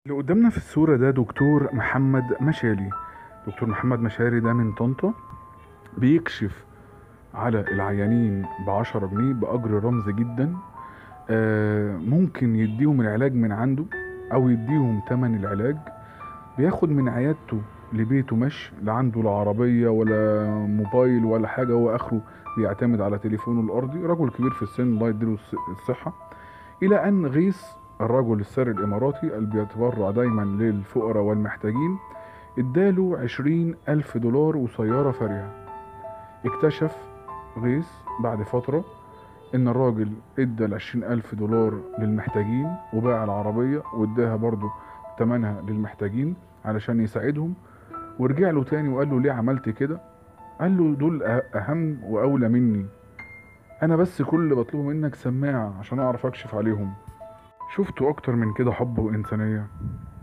اللي قدامنا في الصورة ده دكتور محمد مشالي. دكتور محمد مشالي ده من طنطا، بيكشف على العيانين ب10 جنيه بأجر رمزي جدا. ممكن يديهم العلاج من عنده أو يديهم تمن العلاج. بياخد من عيادته لبيته مشي، لا عنده لا عربية ولا موبايل ولا حاجة، هو آخره بيعتمد على تليفونه الأرضي. رجل كبير في السن، الله يديله الصحة. إلى أن غيث الرجل الثري الإماراتي اللي بيتبرع دايما للفقراء والمحتاجين اداله 20,000 دولار وسيارة فارهة. اكتشف غيث بعد فترة إن الراجل ادى ال20,000 دولار للمحتاجين وباع العربية واداها برضو تمنها للمحتاجين علشان يساعدهم. ورجع له تاني وقال له ليه عملت كده؟ قال له دول أهم وأولى مني، أنا بس كل اللي بطلبه منك سماعة عشان أعرف أكشف عليهم. شفتوا أكتر من كده حب وإنسانية؟